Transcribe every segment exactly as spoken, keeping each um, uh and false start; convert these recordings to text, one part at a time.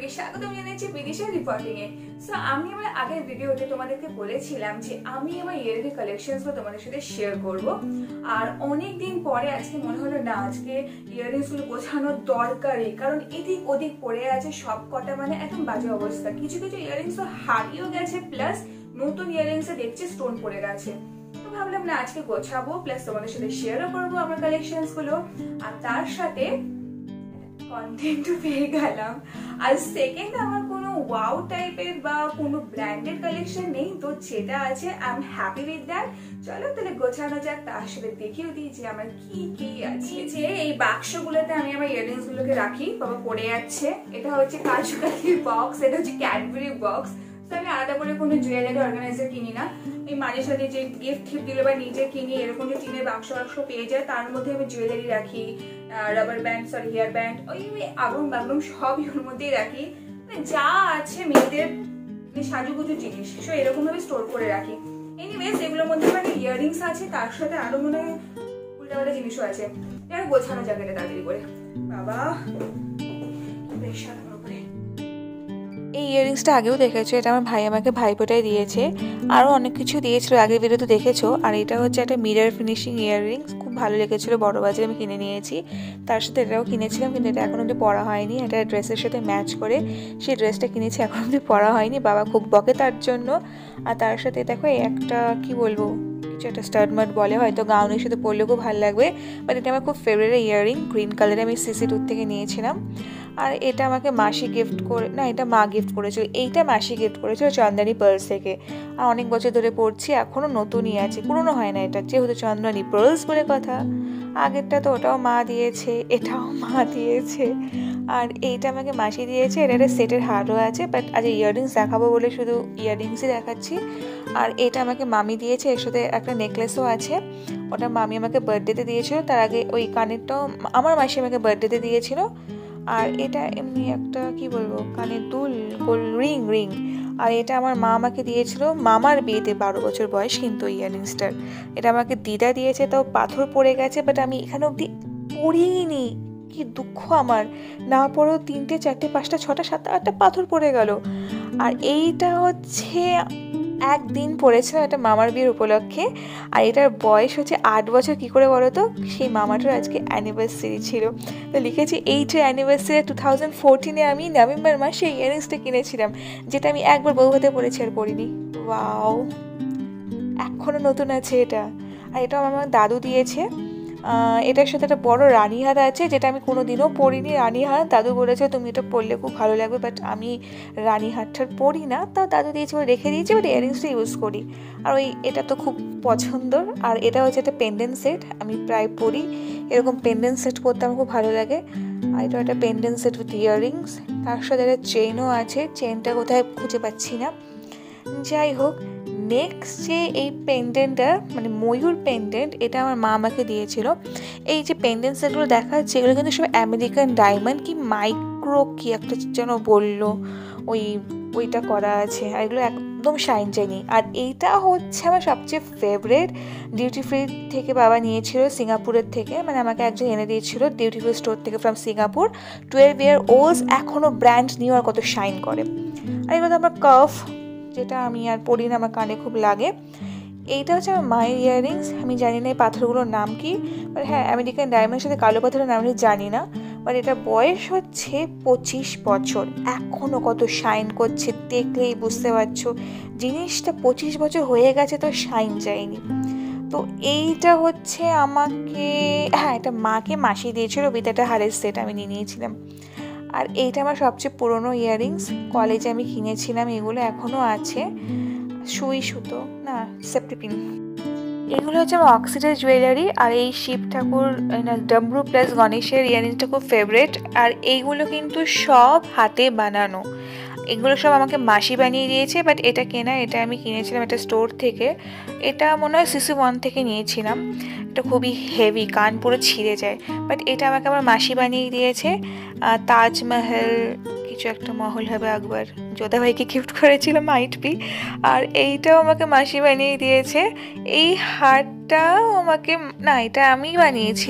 সবাইকে স্বাগতম জানাচ্ছি বিদিশা রিপোর্টিং এ। সো আমি আমার আগের ভিডিওতে তোমাদেরকে বলেছিলাম যে আমি আমার ইয়ারলি কালেকশনস গুলো তোমাদের সাথে শেয়ার করব। আর অনেক দিন পরে আজকে মনে হলো না আজকে ইয়াররিংস গুলো গোছানোর দরকারই, কারণ এদিক ওদিক পড়ে আছে সব কটা, মানে একদম বাজে অবস্থা। কিছু কিছু ইয়াররিংস তো হারিয়েও গেছে, প্লাস নতুন ইয়াররিংস এ দেখছি স্টোন পড়ে গেছে। তো ভাবলাম না আজকে গোছাবো, প্লাস তোমাদের সাথে শেয়ারও করবো আমার কালেকশনস গুলো, আর তার সাথে কন্টেন্টও পেয়ে গেলাম। আর সেকেন্ড, আমার কোনো ওয়াও টাইপের বা কোনো ব্র্যান্ডেড কালেকশন নেই, তো যেটা আছে I am happy with that. চলো তাহলে গোছানো যাক, তার সাথে দেখিয়ে দিই যে আমার কি কি আছে। যে এই বাক্সগুলোতে আমি আমার ইয়াররিংস গুলোকে রাখি, বাবা পড়ে যাচ্ছে। এটা হচ্ছে কাজুকাঠির বক্স, এটা হচ্ছে ক্যাডবেরি বক্স। তো আমি আলাদা করে কোনো জুয়েলারি অর্গানাইজার কিনি না, এই মাঝে সাথে যে গিফট টিফট দিলে বা নিজে কিনি এরকম যে টিনের বাক্স বাক্স পেয়ে যায়, তার মধ্যে আমি জুয়েলারি রাখি, rubber band, sorry hair band, ওই আগুন বাগরুম সবই ওর মধ্যেই রাখি। মানে যা আছে মেয়েদের সাজুগুজু জিনিস সব এরকম ভাবে স্টোর করে রাখি। এনিওয়েজ এগুলোর মধ্যে মানে ইয়াররিংস আছে, তার সাথে আরো মনে হয় উল্টাপাল্টা জিনিসও আছে। এবার গোছানো যাক এটা তাড়াতাড়ি করে। বাবা প্রেশার আমার উপরে। এই ইয়াররিংসটা আগেও দেখেছো, এটা আমার ভাই আমাকে ভাইফোঁটায় দিয়েছে, আরও অনেক কিছু দিয়েছিল আগের ভিডিওতে দেখেছো। আর এটা হচ্ছে একটা মিরর ফিনিশিং ইয়াররিংস, খুব ভালো লেগেছিলো, বড় বাজারে আমি কিনে নিয়েছি। তার সাথে এটাও কিনেছিলাম, কিন্তু এটা এখন অব্দি পরা হয়নি। এটা ড্রেসের সাথে ম্যাচ করে সেই ড্রেসটা কিনেছি, এখন অব্দি পরা হয়নি, বাবা খুব বকে তার জন্য। আর তার সাথে দেখো একটা কি বলবো, কিছু একটা স্টাড মাড বলে, হয়তো গাউনের সাথে পরলেও খুব ভালো লাগবে। বাট এটা আমার খুব ফেভারিট ইয়াররিং, গ্রিন কালারে আমি সিসি টুর থেকে নিয়েছিলাম। আর এটা আমাকে মাসি গিফট করে, না এটা মা গিফট করেছিল, এইটা মাসি গিফট করেছিল চন্দানি পার্লস থেকে। আর অনেক বছর ধরে পড়ছি, এখনও নতুনই আছে, পুরনো হয় না এটা, যেহেতু চন্দানি পার্লস বলে কথা। আগেরটা তো ওটাও মা দিয়েছে, এটাও মা দিয়েছে, আর এইটা আমাকে মাসি দিয়েছে। এটা একটা সেটের হারও আছে, বাট আজ ইয়াররিংস দেখাবো বলে শুধু ইয়াররিংসই দেখাচ্ছি। আর এটা আমাকে মামি দিয়েছে, এর সাথে একটা নেকলেসও আছে, ওটা মামি আমাকে বার্থডেতে দিয়েছিল। তার আগে ওই কানেরটাও আমার মাসি আমাকে বার্থডেতে দিয়েছিল। আর এটা এমনি একটা কি বলবো কানের দুল, গোল রিং রিং আর এটা আমার মা আমাকে দিয়েছিল মামার বিয়েতে, বারো বছর বয়স কিন্তু ইয়াররিংসটার। এটা আমাকে দিদা দিয়েছে, তাও পাথর পড়ে গেছে, বাট আমি এখানে অবধি পড়িনি। কি দুঃখ আমার, না পড়েও তিনটে চারটে পাঁচটা ছটা সাতটা আটটা পাথর পড়ে গেল। আর এইটা হচ্ছে একদিন পড়েছিলাম, এটা মামার বিয়ের উপলক্ষে। আর এটার বয়স হচ্ছে আট বছর। কী করে বলো তো, সেই মামাটার আজকে অ্যানিভার্সারি ছিল, তো লিখেছি এইট অ্যানিভার্সারি টু থাউজেন্ড ফোরটিনে আমি নভেম্বর মাসে ইয়াররিংসটা কিনেছিলাম, যেটা আমি একবার বউ হতে পড়েছি আর পরিনি। ওয়াও, এখনও নতুন আছে এটা। আর এটাও আমার দাদু দিয়েছে। এটার সাথে একটা বড় রানীহার আছে, যেটা আমি কোনো দিনও পরিনি। রানীহার দাদু বলেছে তুমি এটা পরলে খুব ভালো লাগবে, বাট আমি রানীহারটার পরি না, তাও দাদু দিয়েছে বলে রেখে দিয়েছি, বাট ইয়াররিংসটা ইউজ করি। আর ওই এটা তো খুব পছন্দর। আর এটা হচ্ছে একটা পেন্ডেন্ট সেট, আমি প্রায় পরি এরকম পেন্ডেন্ট সেট করতে, আমার খুব ভালো লাগে। আর এটা একটা পেন্ডেন্ট সেট উইথ ইয়াররিংস, তার সাথে একটা চেনও আছে, চেনটা কোথায় খুঁজে পাচ্ছি না। যাই হোক, নেক্সট যে এই পেন্ডেন্টটা মানে ময়ূর পেন্ডেন্ট, এটা আমার মা আমাকে দিয়েছিল। এই যে পেন্ডেন্ট সেটগুলো দেখা যাচ্ছে এগুলো কিন্তু সব আমেরিকান ডায়মন্ড কি মাইক্রো কি একটা যেন বললো, ওই ওইটা করা আছে। আর এগুলো একদম শাইন চাইনি। আর এইটা হচ্ছে আমার সবচেয়ে ফেভারিট, ডিউটি ফ্রি থেকে বাবা নিয়েছিল, সিঙ্গাপুরের থেকে, মানে আমাকে একজন এনে দিয়েছিল ডিউটি ফ্রি স্টোর থেকে from Singapore. Twelve year olds, এখনও ব্র্যান্ড নিউ আর কত শাইন করে। আর এগুলো আমার কাফ, যেটা আমি আর পরি না, আমার কানে খুব লাগে। এইটা হচ্ছে আমার মায়ের ইয়াররিংস, আমি জানি না এই পাথরগুলোর নাম কি, বাট হ্যাঁ আমেরিকান ডায়মন্ডের সাথে কালো পাথরের নাম আমি জানি না। বাট এটা বয়স হচ্ছে পঁচিশ বছর, এখনও কত শাইন করছে, দেখলেই বুঝতে পারছো জিনিসটা পঁচিশ বছর হয়ে গেছে তো শাইন যায়নি। তো এইটা হচ্ছে আমাকে, হ্যাঁ এটা মাকে মাসি দিয়েছিল, উইথ একটা হারের সেট আমি নিয়ে নিয়েছিলাম। আর এইটা আমার সবচেয়ে পুরনো ইয়াররিংস, কলেজে আমি কিনেছিলাম, এগুলো এখনও আছে। সুই সুতো না সেপ্টিপিন, এগুলো হচ্ছে আমার অক্সিডের জুয়েলারি। আর এই শিব ঠাকুর ডমরু প্লাস গণেশের ইয়াররিংসটা খুব ফেভারিট। আর এইগুলো কিন্তু সব হাতে বানানো, এগুলো সব আমাকে মাসি বানিয়ে দিয়েছে। বাট এটা কেনা, এটা আমি কিনেছিলাম একটা স্টোর থেকে, এটা মনে হয় সিসি ওয়ান থেকে নিয়েছিলাম। এটা খুবই হেভি, কান পুরো ছিঁড়ে যায়, বাট এটা আমাকে আমার মাসি বানিয়ে দিয়েছে। তাজমহল কিছু একটা মহল হবে আকবর, যোধা ভাইকে গিফট করেছিলাম মাইট বি। আর এইটাও আমাকে মাসি বানিয়ে দিয়েছে। এই হারটাও আমাকে, না এটা আমি বানিয়েছিলাম,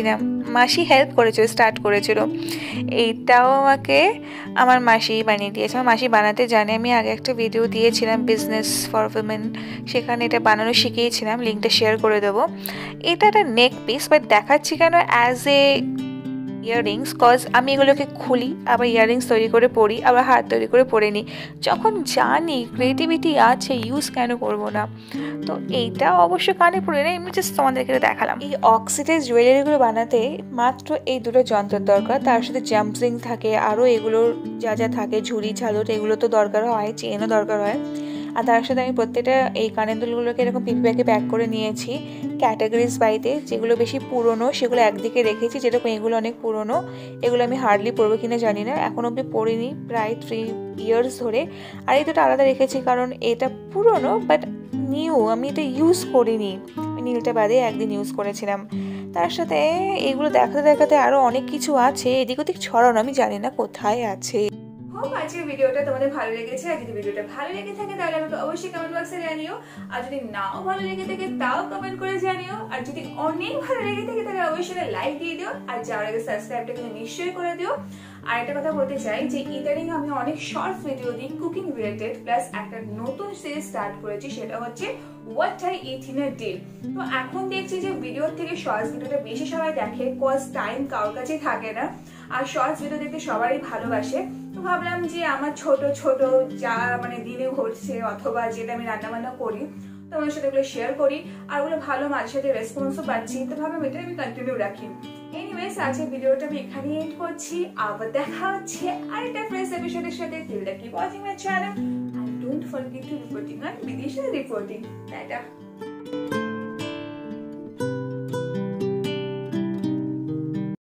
মাসি হেল্প করেছিল, স্টার্ট করেছিল। এইটাও আমাকে আমার মাসি বানিয়ে দিয়েছে। আমার মাসি বানাতে জানে। আমি আগে একটা ভিডিও দিয়েছিলাম বিজনেস ফর উইমেন, সেখানে এটা বানানো শিখিয়েছিলাম, লিঙ্কটা শেয়ার করে দেবো। এটা একটা নেক পিস, বাট দেখাচ্ছি কেন অ্যাজ এ ইয়াররিংস, কজ আমি এগুলোকে খুলি, আবার ইয়াররিংস তৈরি করে পরি, আবার হার তৈরি করে পরে নিই। যখন জানি ক্রিয়েটিভিটি আছে, ইউজ কেন করব না। তো এইটা অবশ্য কানে পড়ে না, এমনি জাস্ট তোমাদেরকে দেখালাম। এই অক্সিডাইজ জুয়েলারিগুলো বানাতে মাত্র এই দুটো যন্ত্রের দরকার, তার সাথে জাম্পরিং থাকে, আরও এগুলোর যা যা থাকে, ঝুড়ি ঝালট এগুলো তো দরকার হয়, চেনও দরকার হয়। আর তার সাথে আমি প্রত্যেকটা এই কানের দুলগুলোকে এরকম পিপি ব্যাগে প্যাক করে নিয়েছি ক্যাটাগরিজ বাইতে। যেগুলো বেশি পুরনো সেগুলো একদিকে রেখেছি, যেরকম এগুলো অনেক পুরনো, এগুলো আমি হার্ডলি পরবো কিনা জানি না, এখন অব্দি পরিনি প্রায় থ্রি ইয়ার্স ধরে। আর এই দুটো আলাদা রেখেছি কারণ এটা পুরনো বাট নিউ, আমি এটা ইউজ করিনি, নীলটা বাদে একদিন ইউজ করেছিলাম। তার সাথে এগুলো দেখাতে দেখাতে আরও অনেক কিছু আছে, এদিক ওদিক ছড়ানো, আমি জানি না কোথায় আছে। হোপ আজকের ভিডিওটা তোমাদের ভালো লেগেছে। আর যদি ভিডিওটা ভালো লেগে থাকে তাহলে আমাকে অবশ্যই কমেন্ট বক্সে জানিও, আর যদি নাও ভালো লেগে থাকে তাও কমেন্ট করে জানিও। আর যদি অনেক ভালো লেগে থাকে তাহলে অবশ্যই লাইক দিয়ে দিও, আর যাওয়ার আগে সাবস্ক্রাইবটা কিন্তু নিশ্চয়ই করে দিও। আর একটা কথা বলতে চাই যে ইদানিং আমি অনেক শর্ট ভিডিও দিই কুকিং রিলেটেড, প্লাস একটা নতুন সিরিজ স্টার্ট করেছি, সেটা হচ্ছে what I eat in a day. তো এখন দেখছি যে ভিডিওর থেকে শর্টস ভিডিওটা বেশি সবাই দেখে, কজ টাইম কারোর কাছেই থাকে না, আর শর্টস ভিডিও দেখতে সবারই ভালোবাসে। তো ভাবলাম যে আমার ছোট ছোট যা মানে দিনে ঘটছে অথবা যেটা আমি রান্না বান্না করি তোমাদের সাথে ওগুলো শেয়ার করি, আর ওগুলো ভালো মাঝে সাথে রেসপন্সও পাচ্ছি, তো ভাবলাম এটা আমি কন্টিনিউ রাখি। এনিওয়েজ আজকের ভিডিওটা আমি এখানেই এন্ড করছি, আবার দেখা হচ্ছে আরেকটা ফ্রেশ এপিসোডের সাথে। Till that keep watching my channel and don't forget to reporting on Bidisha reporting. Tata.